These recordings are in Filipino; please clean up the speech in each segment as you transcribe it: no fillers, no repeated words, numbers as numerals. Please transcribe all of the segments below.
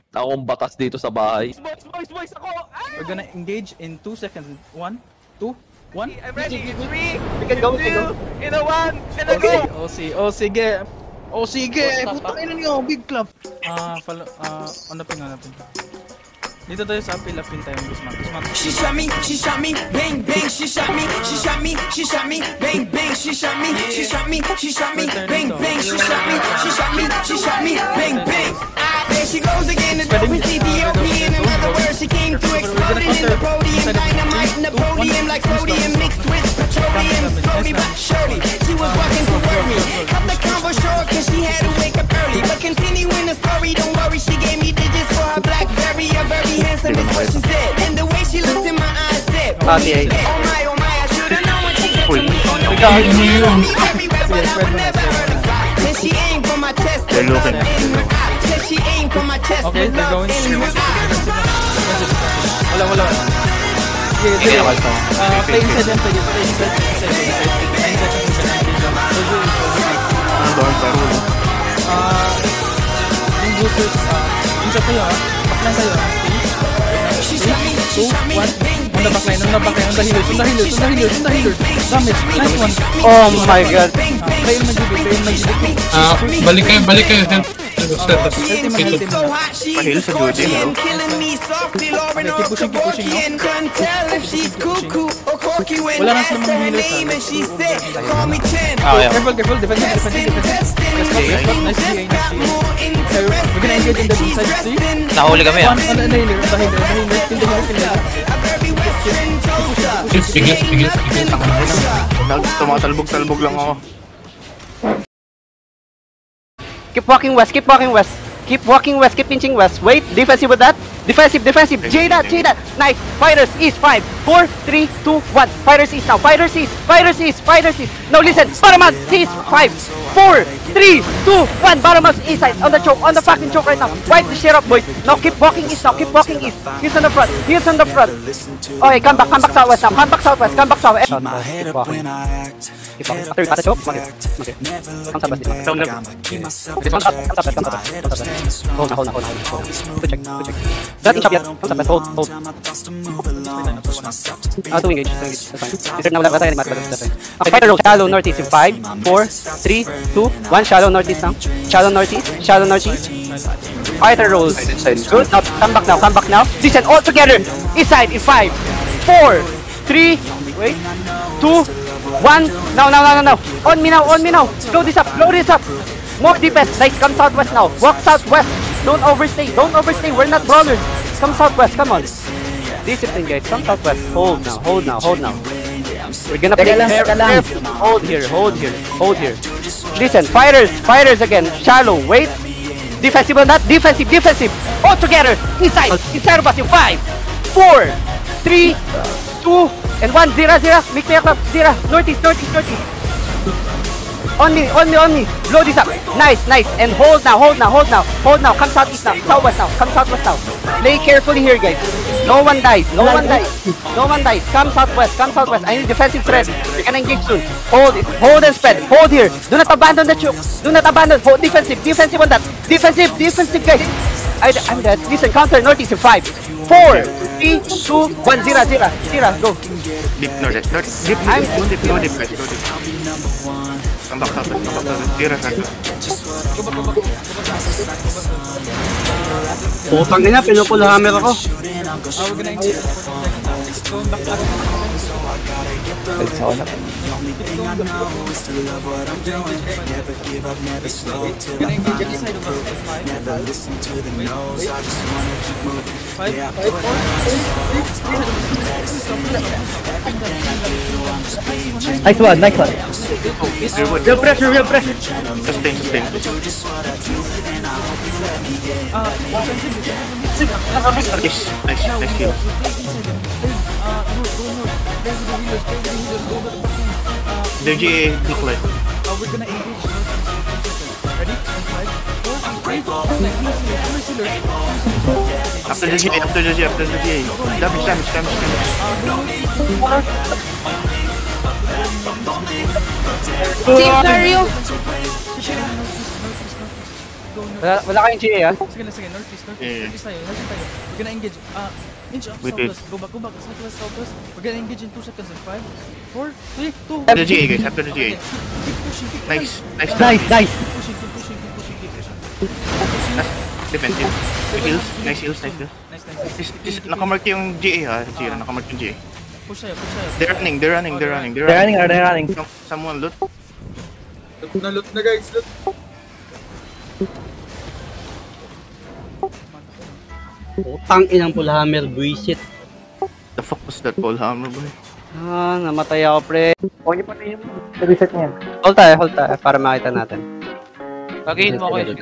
Akong batas dito sa bahay. Boys, ako! Ah! We're gonna engage in 2 seconds. 1, 2, 1. I'm ready. 3, We can go, we can go. 2, in a 1, and a go! Oh, sige. Oh, sige. Putang ina niyo, big club. Follow, on the ping. Dito tayo sa apil tayo, Guzman. She shot me, bang bang, she shot me, bang bang, she shot me, bang bang, she shot me, bang bang. There she goes again, the dope is Ethiopian. In other words, she came through exploding in the podium, dynamite in the podium like sodium mixed with petroleum. Slowly but surely, she was walking toward me. Cut the convo short, cause she had to wake up early. But continuing the story, don't worry, she gave me digits for her BlackBerry, a very handsome is what she said, and the way she looked in my eyes said, oh my, I should've known when she said to me, oh no, everywhere, but I would never hurt her. Then she aimed for my chest, with love in her eye. Then she aimed for my chest, with love in her eye. Wala. Sige. Play inside them, play inside. 9 seconds yung boosters, yung shot kayo backline kayo, 3, 2, 1, on the backline, on the healers, damage, nice one. Oh my god. Kayo mag-gibig. Balik kayo. Pahil sa duty, no? Wala na sila mga healers. Careful, defensive. Nice GA. We're gonna engage in the B side 3. Nahuli kami, One on the healer. Pigil. Tumatalbog lang ako. Keep walking west, keep pinching west. Wait, defensive with that. Defensive. J that. Nice. Fighters east. 5, 4, 3, 2, 1. Fighters east now. Fighters east. Now listen. Bottom east. 5, 4, 3, 2, 1. Bottom east side. On the choke. On the fucking choke right now. Wipe the shit up, boys. Now keep walking east. He's on the front. Okay, come back southwest now. Come back southwest. Keep my head up when I act. After you pass the choke, okay. Come southwest. Keep myself This one, come southwest. Hold now. Good check. That in shop yet. Come southwest. Hold. To engage. That's fine. Return now. Left side. Okay, fighter roll. Shallow northeast in 5, 4, 3, 2, 1. Shallow northeast now. Shallow northeast. Fighter rolls. Good. Now come back now. Listen, all together. East side in 5, 4, 3, wait, 2, 1. Now. On me now. Blow this up. More defense. Nice. Come southwest now. Walk southwest. Don't overstay. We're not brawlers. Come southwest. Come on. Discipline, guys. Come southwest. Hold now. We're gonna play careful. Hold here. Listen, fighters again. Shallow. Wait. Defensive on that. Defensive. All together. Inside of us in 5, 4, 3, 2, and 1. 0. Make me a club. 0. Northeast. On me. Blow this up. Nice. And hold now. Come southeast now. Come southwest now. Play carefully here, guys. No one dies. Come southwest. I need defensive threat. We can engage soon. Hold and spread. Hold here. Do not abandon the choke. Hold defensive on that. Defensive, guys. I'm dead. Listen, counter northeast in 5, 4, 3, 2, 1. 0. Go. Deep northeast. Deep. Come back southwest. Tira sa putang ina, pinupul hammer ako. We're gonna engage. Going back to Nice one. Real pressure. Sustain. Nice kill. The GA look like. We're gonna engage. Ready? 5, 4, 3, 2, After the GA. Damage. Team Dario. go northeast. Wala kayong GA ah. Sige, northeast Yeah. tayo. We're gonna engage. Inch up, Wait, southwest. Go back, southwest. We're gonna engage in 2 seconds. In 5, 4, 3, 2. After the GA, guys. After the GA. Keep pushing. Nice. Nice. Keep pushing. Defensive. Heals. Nice heals. Nice. Nakamark yung GA ha. Zero, nakamark yung GA. Push tayo. They're running. They're running. Someone loot. Loot na guys, loot. Utang inang Pullhammer, buisit. The fuck was that Paul Hammer, boy? Namatay ako, pre. Okay pa rin yung reset niya. Hold tayo, para makita natin. Pagayin mo ako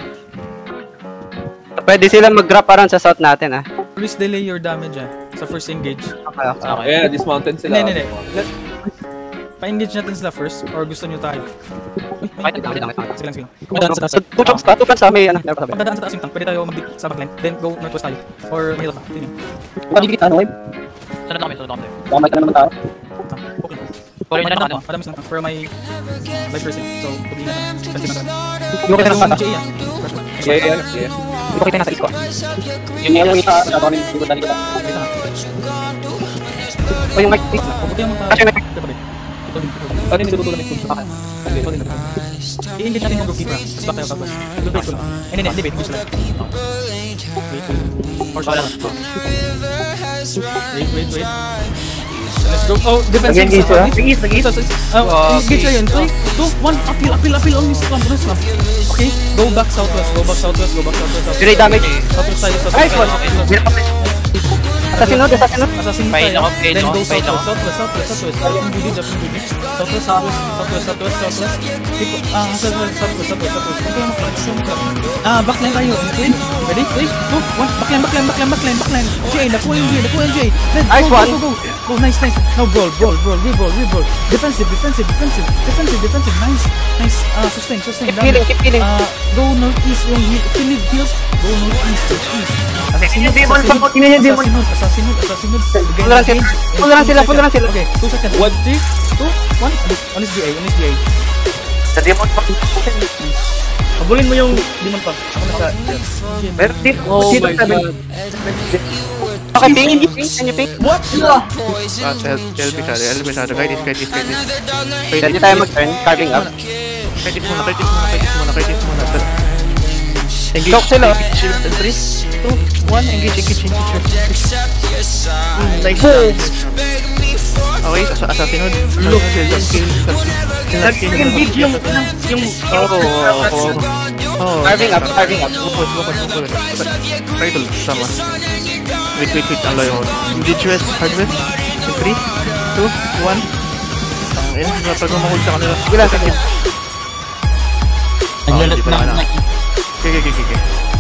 Pwede sila mag-drop around sa south natin, ah. Please delay your damage sa first engage. Okay. Yeah, dismounted sila. Hindi. Pa-engage natin sila first, or gusto nyo tayo? Sige lang. Two chunks sa may, Pagdadaan sa taas yung tank, pwede tayo mag-dig sa backline, then go northwest tayo. Or mahirap pa, yun. Pagigit ano, wave? Sunod kami. Baka ka naman tao. Okay. Pero Madami silang tank, pero may life person, so pagiging natin, defensive natin. Hindi ko kita nasa. GA Yeah. Hindi ko kita nasa isko. Yung isa, nabamin, hindi ko dali kita. O yung mic, please. Kasi mic. Ano yung niluluto namin kung sa akin? I-engage natin yung group keeper. Back tayo tapos. Loot ko lang. Hindi, engage lang. Wait. Or siya lang. Wait. Let's go. Oh, defensive. Nag-ease. Engage na yun. 3, 2, 1. Appeal. Only slam. Okay. Go back southwest. Delay damage. Southwest tayo. Nice one. Assassin. Assassin tayo. Pain Then ako. go southwest. Southwest. Backline tayo. Ready? 3, 2, 1. Backline. GA, nakuha yung GA. Then Nice one. Go. Oh, nice. Now brawl. We brawl. Defensive. Nice. Sustain. Keep healing. Go northeast. If you need heals, go northeast. Assassin yung demon. Assassin. Full run sila. Okay, 2 seconds. 1, 3, 2, 1. On his GA. Sa demon pa. Habulin mo yung demon pa. Ako na sa... Pero dito. Oh my God. Okay, ping. Can you ping? What? Help each other. Guide this. Pwede tayo mag-turn. Carving up. Guide this muna. Engage. Talk sila. 3, 2, 1. Engage. Nice. Okay, assassin. Look. Nag-engage yung... Carving up. Idol, sama. Wait. Ang layo. Engage west, hard west. 3, 2, 1. Pag mamahul sa kanila. Sige lang. Naglalat na. Okay.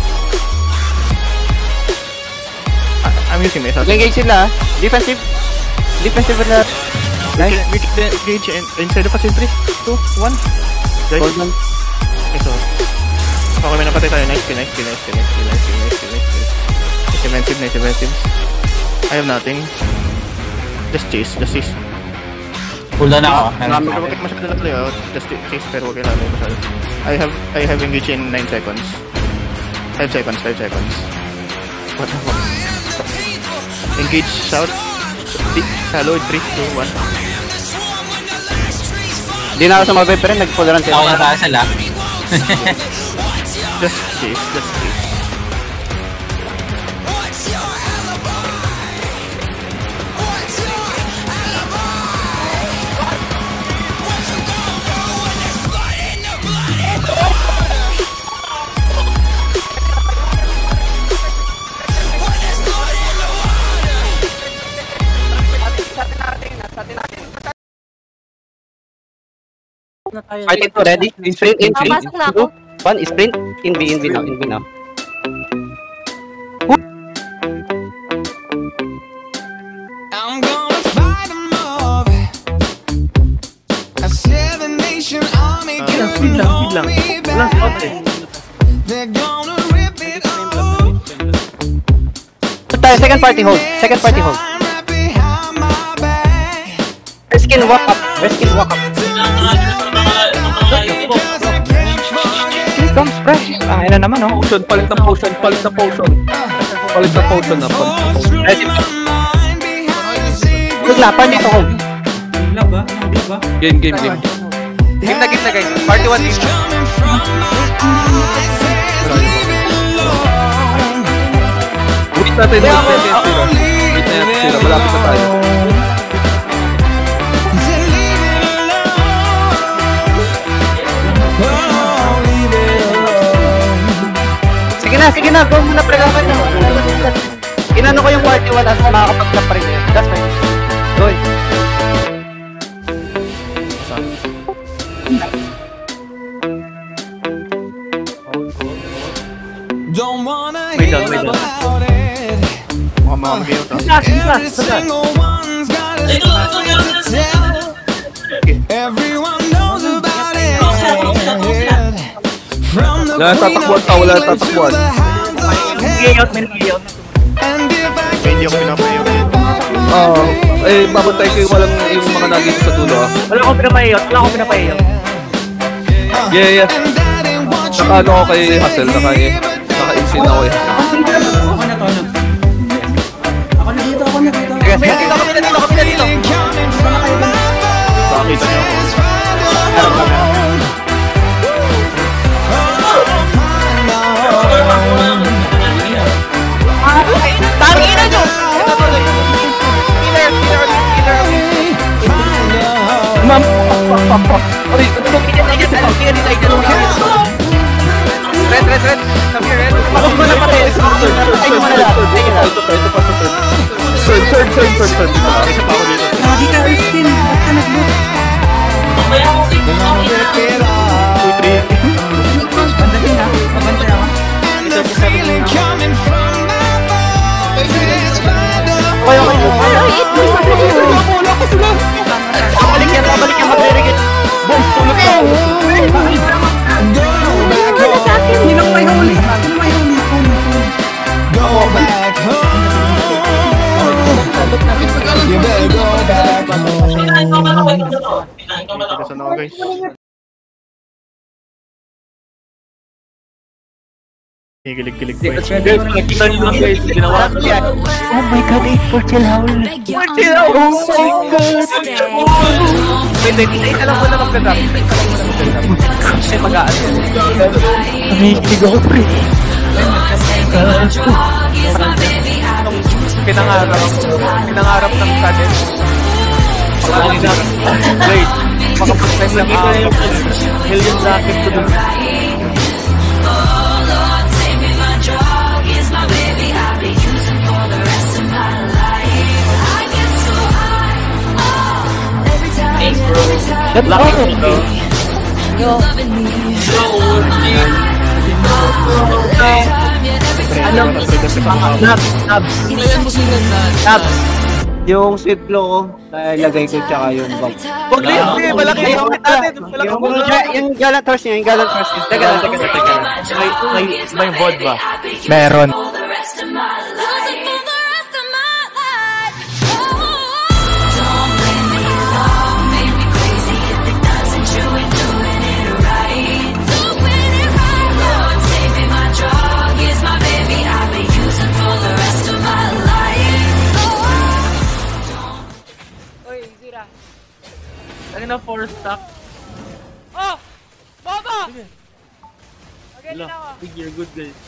I'm using my assassin. Engage sila. Defensive na. Nice. We can engage inside the facility. 3, 2, 1. Guys. Hold on. Ito. Okay, may napatay tayo. Nice. Defensive. I have nothing. Just chase. Cool na ako. Huwag masyado na layout. Just chase, pero huwag kailangan masyado. I have engaged in 9 seconds. 5 seconds. What the fuck? Engage, shout. Shallow, 3, 2, 1. Hindi na ako sumabay pa rin. Nag-full run sila. Ako nakasal ah. Just chase. Fighting to ready. Sprint in 3, 2, 1. Sprint. In V now. I'm gonna fight them off. A 7-nation army coming on me back. They're gonna rip it off. Second party hold. Right behind my back. Reskin walk up. Because I can't forget comes fresh. Ayun na naman, oh. Potion, palit ng potion. Palit ng potion na. Naglapan dito ko. Game. Game na guys. Party 1 team. Wait natin. Malapit na tayo. Sige na. Go muna pre. Inano ko yung party 1 at makakapag-clap pa rin yun. That's fine. Go. Don't wanna Wait hear lang. about it. Mukhang makakabiyot ah. Every single one's got a story to tell. Everyone knows about it. From the Wala queen tatakbuhan of pa, wala England to tatakbuhan. the hounds of heaven. And if I Hindi ako pinapayo. Babantay ko yung walang yung mga naging sa dulo ah. Wala akong pinapaiyak. Yeah. and that ain't what you Naka ano ako kay Hassel, naka-insin ako eh. Sige, dito kami na dito. feeling coming from my Nakakita niyo ako. bones. Find a home. Tangina nyo! Ito tuloy. Killer. Ma'am. Uy, Red. Come here, Red. Bakit mo na pati? Ay, mo na lang. Ito pa sa third. Third. Isa pa ako dito. And the feeling coming from my bones is find a Babalik yan, mag-reregate. Boom, tulog ka. Go back home. You better go back home. Tigasan ako guys. Kikilig-kilig pa eh. Guys, nakita nyo lang guys, ginawa ko yan. Oh my God, 8 for chill howl. Oh my God. Wait, alam mo na mag-grab. Kasi mag-aan. Nakikilig ako, pre. Pinangarap ng kanin. Wait, makaprocess lang ako. Million jacket to dun. That's awesome, bro. Nabs. Yung sweet glow ko, lagay ko tsaka yung bag. Huwag na yun, malaki yung natin. Yung galant horse niya, yung galant horse niya. Teka lang. May bod ba? Meron. Lagi na 4 stock. Oh! Bobo! Magaling Wala, ako. big you're good guys.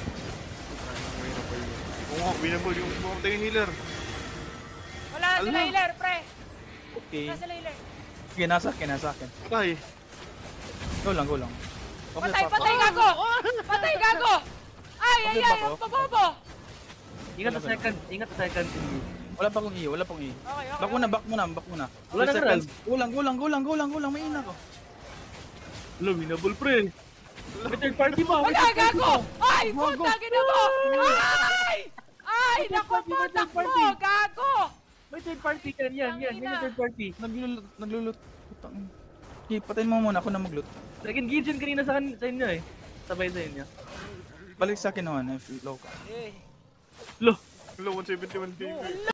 Oo, winable yung bumatay yung healer. Wala na sila healer, pre. Okay. Wala sila healer. Sige, nasa akin. Patay. Go lang. Patay, gago! Patay, gago! Ay, Okay ba ako? pabobo! Ingat sa second. Wala pa akong wala pang E. Okay. Back muna. Wala na seconds. Gulang, may ina ko. Hello, winnable pre. May third party ba? Wala, gago! Ay, putang ina mo! Ay, naku, putak mo, gago! May third party yan. May third party. Naglulot. Putang. Okay, patayin mo muna ako na maglut. Nag-engage yun kanina sa inyo eh. Sabay sa inyo. Balik sa akin naman if low ka. Eh. Lo, Hello, 171 game.